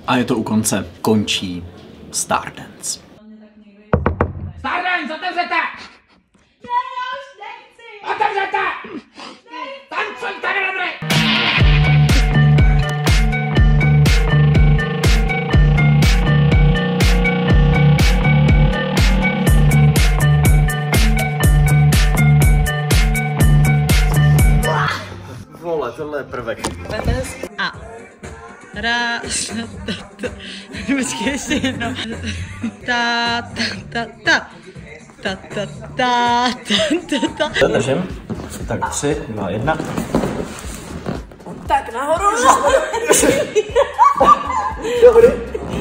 A je to u konce. Končí Stardance. Stardance, otevřete! Ne, já už nechci! Otevřete! Tancuj, tak dobrý! Vole, tohle je prvek. A. Počkej, ještě jedno. Držím. Tak 3, 2, 1. Tak nahoru. Dobrý.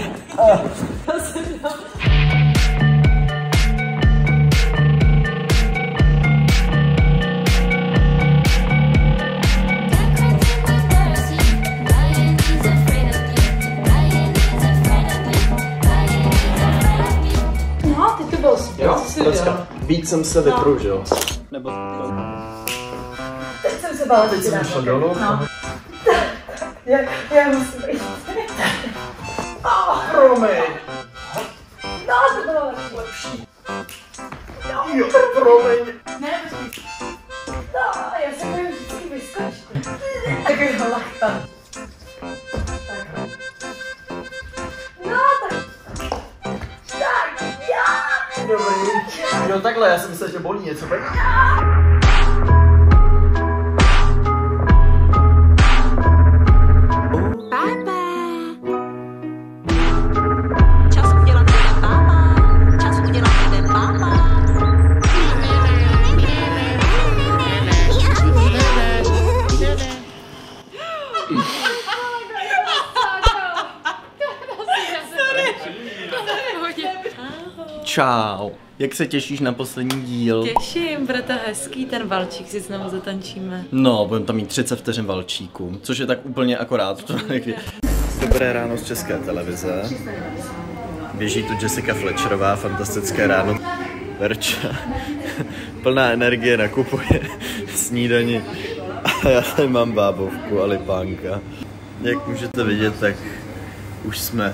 Jo, dneska. Víc jsem se vypružil. Nebo... Teď jsem se bála, teď jsem šel dolů. No. Já musím být. Promiň. No, to bylo lepší. Jo, promiň. Ne, počkej. No, já se bojím vždycky vyskočit. Takovýho lachta. Tak. No, tak. Tak, já. Dobrý. Jo, takhle, já jsem myslel, že bolí něco. Čau. Jak se těšíš na poslední díl? Těším, bude to hezký, ten valčík si znovu zatančíme. No, budeme tam mít 30 vteřin valčíku, což je tak úplně akorát. Dobré ráno z České televize. Běží tu Jessica Fletcherová, fantastické ráno. Verča, plná energie, nakupuje snídani. A já tady mám bábovku a lipánka. Jak můžete vidět, tak už jsme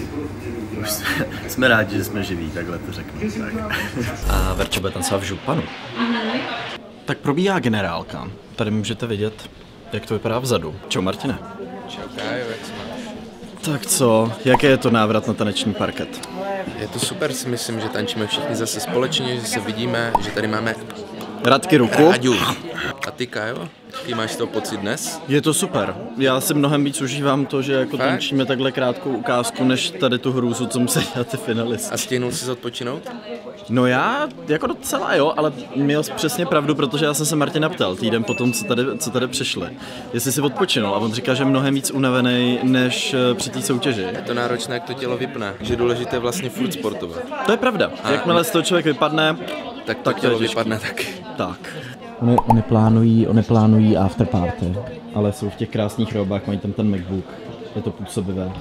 rádi, že jsme živí, takhle to řeknu. Tak. A Verča bude tancovat v županu. Tak probíhá generálka. Tady můžete vidět, jak to vypadá vzadu. Čau Martine. Čau Kájo, jak se máš? Tak co, jaký je to návrat na taneční parket? Je to super, si myslím, že tančíme všichni zase společně, že se vidíme, že tady máme Radky ruku. Ráďu. A ty Kájo, jaký máš toho pocit dnes? Je to super. Já si mnohem víc užívám to, že jako tančíme takhle krátkou ukázku, než tady tu hrůzu, co musí dělat ty finalisti. A stihnul jsi odpočinout? No já jako docela jo, ale měl jsi přesně pravdu, protože já jsem se Martina ptal týden potom, co tady přišli, jestli si odpočinul a on říká, že je mnohem víc unavený než při té soutěži. Je to náročné, jak to tělo vypne, že je důležité vlastně furt sportovat. To je pravda. Jakmile z toho člověk vypadne, tak to tělo vypadne taky. Tak. Oni plánují after party, ale jsou v těch krásných robách, mají tam ten MacBook. Je to působivé.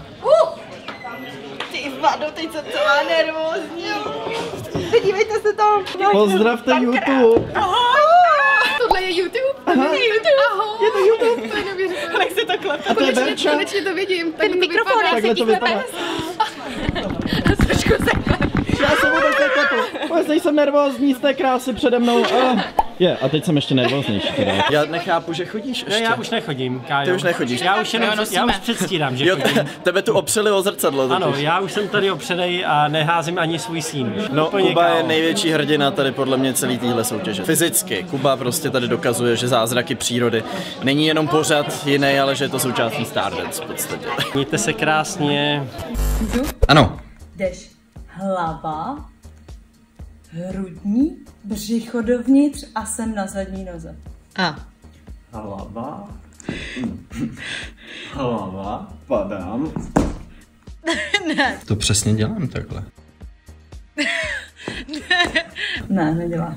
Ty vado, teď jsem celá nervózní. Podívejte se tam. Pozdravte YouTube. Tohle je YouTube? Aha. To je YouTube. Ahoj. Je to YouTube. To je neuvěřitelné. Jak se to klepe. A to je Verča. Konečně to vidím. Ten mikrofon, Takhle to vypadá. Trošku se klepe. Já jsem vůbec neklepu. Vůbec nejsem nervózní z té krásy přede mnou. A teď jsem ještě nervóznější teda. Já nechápu, že chodíš ještě. Ne, já už nechodím, Kájo. Ty už nechodíš. Já už předstírám, že chodím. Tebe tu opřeli o zrcadlo. Ano, já už jsem tady opředej a neházím ani svůj sín. No, Úplně Kuba je KO. největší hrdina tady podle mě celý téhle soutěže. Fyzicky. Kuba prostě tady dokazuje, že zázraky přírody není jenom pořad jiný, ale že je to součástí Stardance v podstatě. Mějte se krásně. Ano. Jdeš hlava, hrudní, břicho dovnitř a jsem na zadní noze. A. Hlava, padám. Ne. To přesně dělám takhle. Ne, nedělá.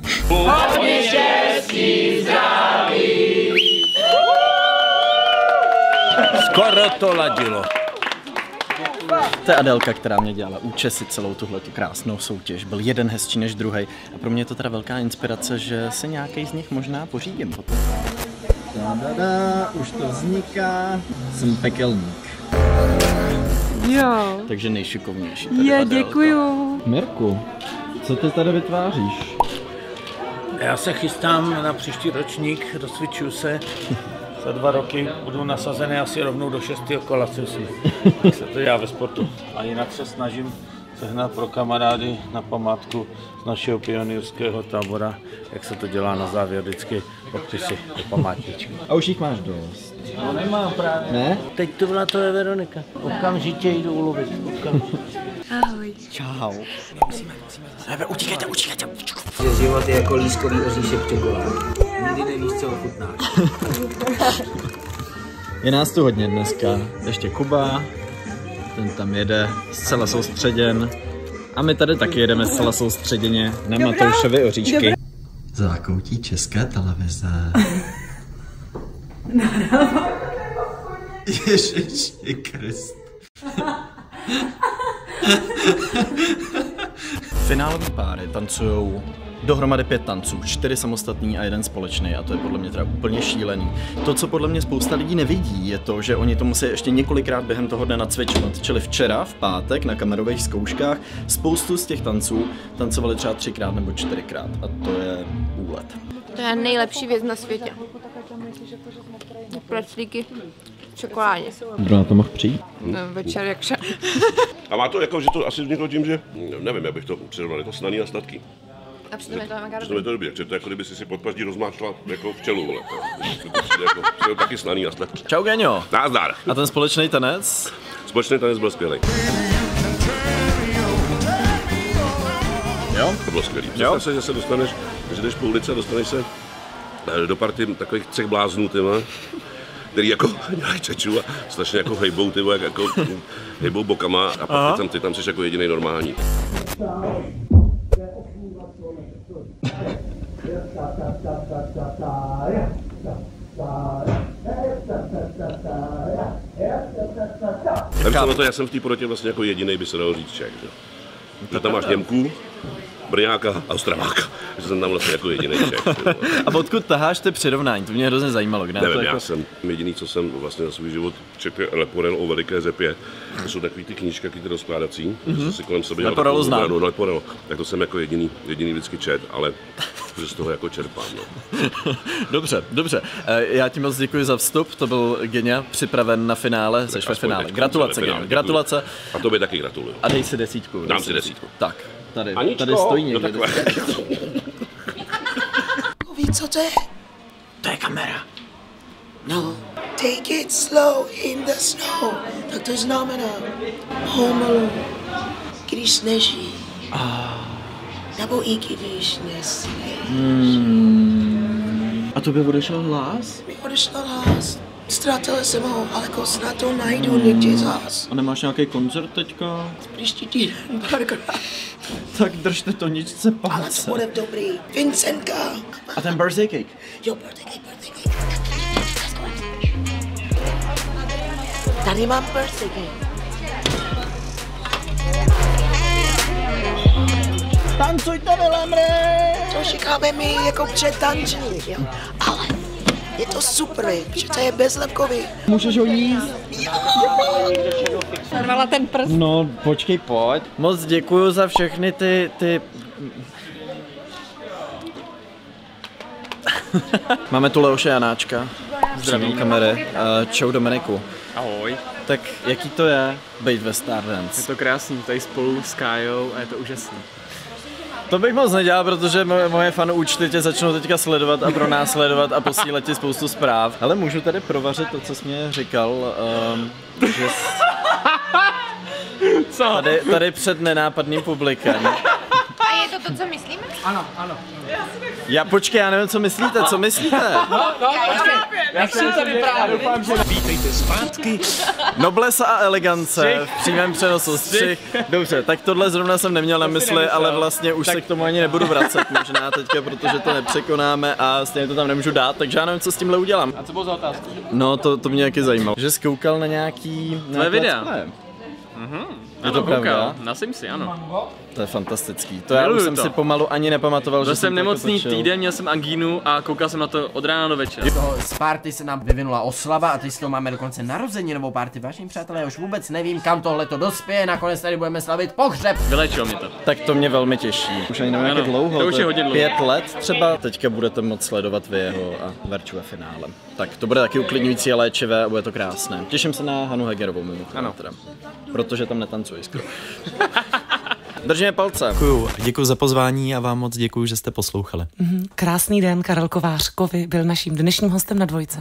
Skoro to ladilo. To je Adelka, která mě dělala účesy celou tuhletu krásnou soutěž. Byl jeden hezčí než druhý. A pro mě je to teda velká inspirace, že si nějaký z nich možná pořídím potom. Už to vzniká. Jsem pekelník. Jo. Takže nejšikovnější tady Je, Adélka. děkuju. Mirku, co ty tady vytváříš? Já se chystám na příští ročník, rozcvičuju se. Za 2 roky budu nasazený asi rovnou do 6. kola, co si. Tak se to dělá ve sportu. A jinak se snažím sehnat pro kamarády na památku z našeho pionýrského tábora, jak se to dělá na závěr vždycky podpisy do památničky. A už jich máš dost. No nemám právě. Ne? Teď to byla to je Veronika. Okamžitě jdu ulovit. Okamžitě. Ahoj. Čau. Utíkejte. Že život je jako lískový oříšek čokolády. Nikdy nevíš, co ochutnáš. Je nás tu hodně dneska. Ještě Kuba, ten tam jede zcela soustředěn. A my tady taky jedeme zcela soustředěně na Matoušovy oříšky. Zákoutí České televize. Ježiši Krist. Finálový páry tancují dohromady 5 tanců, 4 samostatný a 1 společný a to je podle mě teda úplně šílený. To, co podle mě spousta lidí nevidí, je to, že oni to musí ještě několikrát během toho dne nacvičovat. Čili včera, v pátek, na kamerových zkouškách, spoustu z těch tanců tancovali třeba 3krát nebo 4krát a to je úlet. To je nejlepší věc na světě. Pleclíky v čokoládě. Kdo na to mohl přijít? No, večer jak šel. A má to jako, že to asi vzniklo tím, že nevím, jak bych to přirovnal, je to slaný a sladký. A přitom je to mega Přitom je to dobrý, že to jako kdyby si podpaždí rozmáčla jako včelu, vole. To je taky slaný a sladký. Čau Geňo. Nazdar. A ten společný tanec? Společný tanec byl skvělý. Jo? To bylo skvělý. Představ se, že se dostaneš, že jdeš po ulici a dostaneš se do party takových 3 bláznů, tyma, který jako dělají čeču a strašně jako hejbou, tyma, jako hejbou bokama a pak ty tam jsi jako jedinej normální. Já jsem v té porotě vlastně jako jedinej, by se dalo říct Čech, že? Tam máš Němků, Brňáka a Ostraváka, že jsem tam vlastně jako jediný Čech. A odkud taháš ty přirovnání? To mě hrozně zajímalo. Nevím, to já jsem jediný, co jsem vlastně za svůj život četl Leporel o veliké řepě. To jsou takový ty knížky, ty rozkládací, že si kolem sebe Leporelu znám. Leporel, tak to jsem jako jediný vždycky čet, ale že z toho jako čerpám. No. Dobře. Já ti moc děkuji za vstup, to byl Geňa, připraven na finále, seš ve finále. Gratulace, Geňa, gratulace. A tobě taky gratuluju. A dej si 10. Dám si 10. Tak, tady Aničko, stojí někde. No Víš, co to je? To je kamera. No. Take it slow in the snow. Tak to znamená Home Alone, když sneží. Nebo i když nesneží. A to by odešel hlas? Mi odešel hlas. Ztratil jsem ho, ale snad to najdu někde zás. A nemáš nějaký koncert teďka? Příští týden, párkrát. Tak držte to ničce Ale palce. to bude dobrý. Vincentka. A ten birthday cake? Jo, birthday cake. Tady mám birthday cake. Tancujte, Vilemry! To říkáme my jako předtančník, jo. Ale je to super, že to je bezlepkový. Můžeš ho jíst? Narvala ten prst. No, počkej, pojď. Moc děkuju za všechny ty... Máme tu Leoše Janáčka. Zdraví kamery. Čau Dominiku. Ahoj. Tak jaký to je být ve Stardance? Je to krásný, tady spolu s Kájou a je to úžasný. To bych moc nedělal, protože moje fanúčty tě začnou teďka sledovat a pronásledovat a posílat ti spoustu zpráv. Ale můžu tady provařit to, co jsi mě říkal, že Co? tady před nenápadným publikem. A je to to, co myslíme? Ano. Počkej, já nevím, co myslíte, Jak si to vyprávět? Vítejte zpátky. Noblesa a elegance v přímém přenosu střih. Dobře, tak tohle zrovna jsem neměl na mysli, ale vlastně už se k tomu ani nebudu vracet možná teďka, protože to nepřekonáme a stejně to tam nemůžu dát, takže já nevím, co s tímhle udělám. A co bylo za otázku? No, to mě taky zajímalo. Že jsi koukal na nějaký... Tvoje videa. Je to pravda? Na Simsy, ano. To je fantastický. To já už jsem si pomalu ani nepamatoval, Byl že jsem nemocný točil. týden, měl jsem angínu a koukal jsem na to od rána do večera. Z party se nám vyvinula oslava a teď z toho máme dokonce narozeninovou party. Vážení přátelé, já už vůbec nevím, kam tohle to dospěje, nakonec tady budeme slavit pohřeb. Vylečilo mě to. Tak to mě velmi těší. Už ani nevím, jak je dlouho. To už je hodně dlouho. 5 let třeba. Teďka budete moct sledovat vy jeho a Verču ve finále. Tak to bude taky uklidňující a léčivé a bude to krásné. Těším se na Hanu Hegerovou mimochodem teda. Protože tam netancuji skoro. Držíme palce. Děkuji za pozvání a vám moc děkuji, že jste poslouchali. Krásný den, Karel Kovářkovi byl naším dnešním hostem na Dvojce.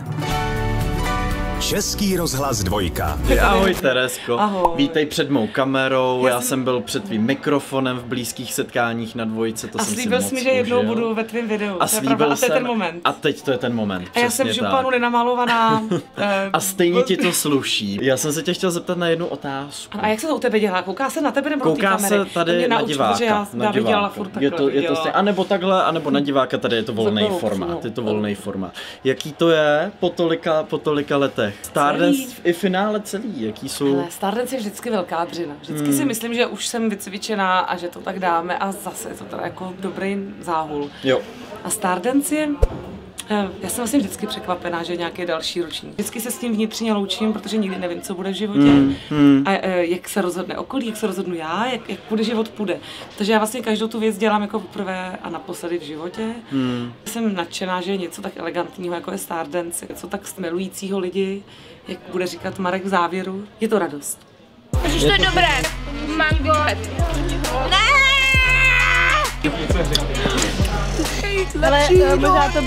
Český rozhlas 2. Ahoj Teresko. Ahoj. Vítej před mou kamerou, já jsem byl před tvým mikrofonem v blízkých setkáních na Dvojce, to A jsem si slíbil moc jsi mi, že jednou užil. budu ve tvém videu. A to je pravda, a to je ten moment. A teď to je ten moment, A já jsem v županu nenamalovaná. A stejně ti to sluší. Já jsem se tě chtěl zeptat na jednu otázku. A jak se to u tebe dělá? Kouká se na tebe nebo do té Kouká kamery? se tady na diváka. Já bych dělala furt takhle. Je to a nebo takhle, a nebo na diváka, tady je to volný formát. Je to volný formát. Jaký to je po tolika letech? Stardust i finále celý, jaký jsou? Ale Stardance je vždycky velká dřina. Vždycky si myslím, že už jsem vycvičená a že to tak dáme a zase je to teda jako dobrý záhul. Jo. A Stardance je... Já jsem vlastně vždycky překvapená, že je nějaký další ročník. Vždycky se s tím vnitřně loučím, protože nikdy nevím, co bude v životě. A jak se rozhodne okolí, jak se rozhodnu já, jak bude život půjde. Takže já vlastně každou tu věc dělám jako poprvé a naposledy v životě. Jsem nadšená, že je něco tak elegantního, jako je Stardance, něco tak smilujícího lidi, jak bude říkat Marek v závěru. Je to radost. Už to je dobré. Mango. Ne! Ale možná to...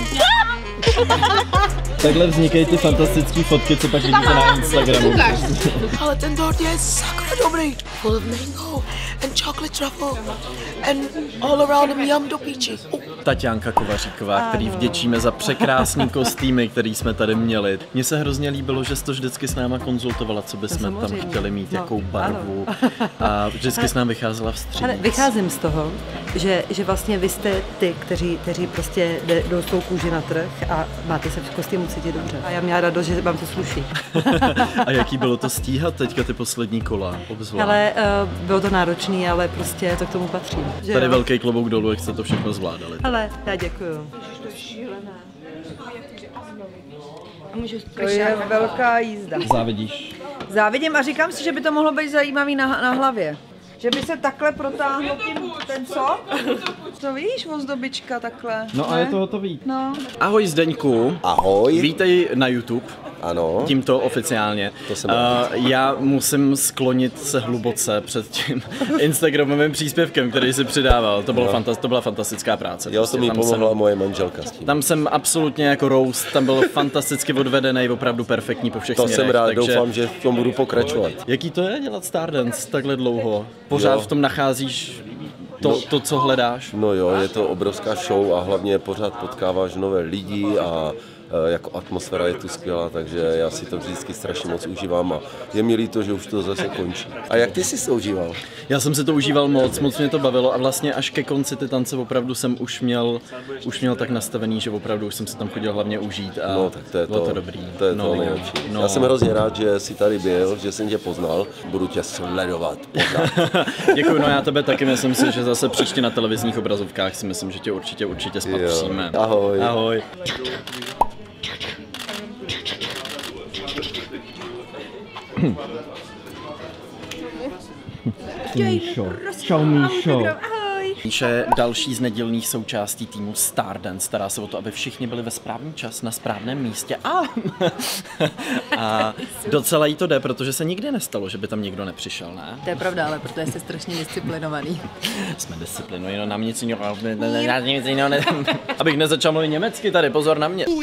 Takhle vznikají ty fantastické fotky, co pak vidíte na Instagramu. Ale ten dort je sakra dobrý. Full of mango and chocolate truffle and all around him yum do peachy. Taťánka Kovaříková, který vděčíme za překrásný kostýmy, který jsme tady měli. Mně se hrozně líbilo, že jsi to vždycky s náma konzultovala, co bychom tam chtěli mít, jakou barvu. A vždycky s nám vycházela vstříc. Ale vycházím z toho, že vlastně vy jste ty, kteří prostě jdou s tou kůži na trh a máte se v kostýmu cítit dobře. A já měla radost, že vám to sluší. A jaký bylo to stíhat teďka ty poslední kola? Obzvlášť? Ale bylo to náročný, ale prostě to k tomu patří. Tady velký klobouk dolů, jak jste to všechno zvládali. Ale já děkuju. To je velká jízda. Závidíš? Závidím a říkám si, že by to mohlo být zajímavý na hlavě. Že by se takhle protáhl ten co? To víš, ozdobička takhle. No a je to hotový. No. Ahoj Zdeňku. Ahoj. Vítej na YouTube. Ano. Tímto oficiálně. To jsem já musím sklonit se hluboce před tím Instagramovým příspěvkem, který si přidával. To bylo to byla fantastická práce. Jo, to mi pomohla moje manželka s tím. Tam jsem absolutně jako roast, tam byl fantasticky odvedený, opravdu perfektní po všech směrech. To jsem rád, takže... doufám, že v tom budu pokračovat. Jaký to je dělat Stardance takhle dlouho? Pořád v tom nacházíš to, co hledáš? No jo, je to obrovská show a hlavně pořád potkáváš nové lidi a jako atmosféra je tu skvělá, takže já si to vždycky strašně moc užívám a je mi líto, že už to zase končí. A jak ty jsi to užíval? Já jsem si to užíval moc mě to bavilo a vlastně až ke konci ty tance opravdu jsem už měl tak nastavený, že opravdu už jsem se tam chodil hlavně užít a no, tak to je bylo to dobrý. To je to nejlepší. No. Já jsem hrozně rád, že jsi tady byl, že jsem tě poznal, budu tě sledovat pořád. Děkuji, no já tebe taky, myslím si, že zase příště na televizních obrazovkách si myslím, že tě určitě spatříme. Ahoj. Ahoj. Čau Míšo. Míša je další z nedělných součástí týmu Stardance, stará se o to, aby všichni byli ve správný čas, na správném místě a docela jí to jde, protože se nikdy nestalo, že by tam někdo nepřišel, ne? To je pravda, ale protože jste strašně disciplinovaný. Jsme disciplinovaní, no nám nic jiného, abych nezačal mluvit německy tady, pozor na mě.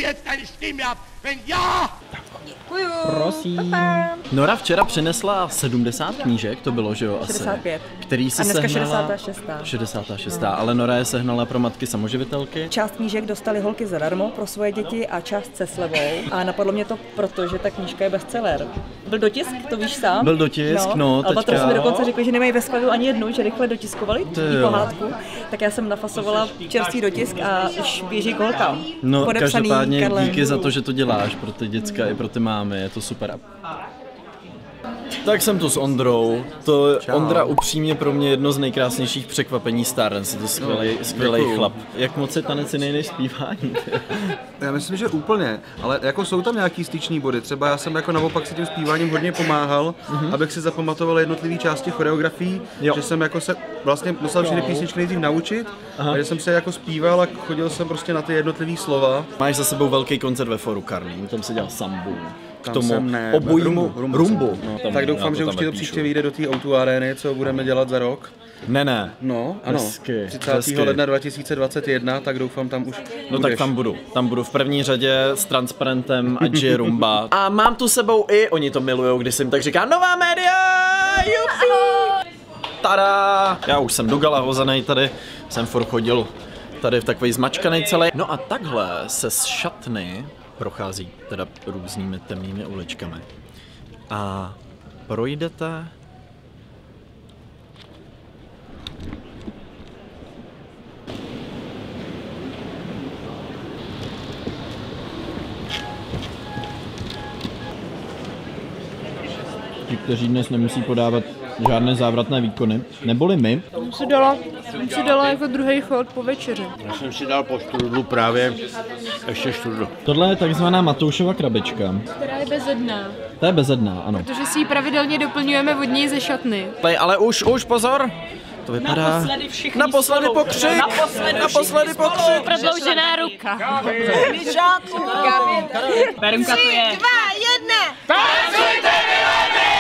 Prosím. Nora včera přinesla 70 knížek, to bylo, že jo, asi. 65. Který si a dneska sehnala... 66. 66. Ale Nora je sehnala pro matky samoživitelky. Část knížek dostali holky zadarmo pro svoje děti a část se slevou. A napadlo mě to proto, že ta knížka je bestseller. Byl dotisk, to víš sám? Byl dotisk, no teďka. Albatros mi dokonce řekli, že nemají ve skladu ani jednu, že rychle dotiskovali pohádku. Tak já jsem nafasovala čerstvý dotisk a už běží k holkám. No, podepsaný každopádně Karlem. díky za to, že to děláš pro ty děcka i pro ty mámy, je to super. Tak jsem tu s Ondrou. Ondra upřímně pro mě jedno z nejkrásnějších překvapení Stardance. Je to skvělý chlap. Jak moc je tanec jiný než zpívání? Já myslím, že úplně, ale jako jsou tam nějaký styční body. Třeba já jsem jako naopak si tím zpíváním hodně pomáhal, abych si zapamatoval jednotlivé části choreografií, že jsem jako se vlastně musel všechny písničky nejdřív naučit, a že jsem se jako zpíval a chodil jsem prostě na ty jednotlivé slova. Máš za sebou velký koncert ve Foru Karlín, tam se dělal sambu. K tomu obojímu rumbu. No, tak doufám, že už ti to příště vyjde do té O2 arény, co budeme dělat za rok. Ne. No, ano. Hezky, 30. ledna 2021, tak doufám tam už No budeš. Tak tam budu v první řadě s transparentem ať je rumba. A mám tu sebou i, oni to milujou, když se jim tak říká nová média, jupi! Tada! Já už jsem do gala hozenej tady, jsem furt chodil tady v takový zmačkanej celý. No a takhle se z šatny prochází teda různými temnými uličkami. A projdete ti, kteří dnes nemusí podávat žádné závratné výkony, neboli my. Jsem si dala jako druhý chod po večeři. Já jsem si dal po štrudlu právě ještě štrudlu. Tohle je takzvaná Matoušova krabička. Která je bezedná. To je bezedná, ano. Protože si ji pravidelně doplňujeme od něj ze šatny. Ale už pozor! To vypadá... Naposledy pokřik! Naposledy pokřik! Prodloužená ruka. Míšáku! Perunka to je. 3, 2, 1! Tancujte, Milady!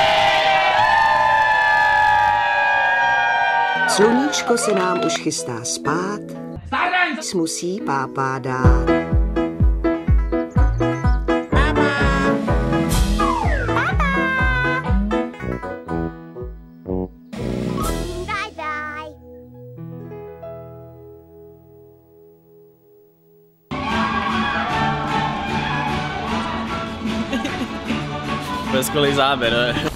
Sluníčko se nám už chystá spát, musí pápá dát. To je skvělý záběr,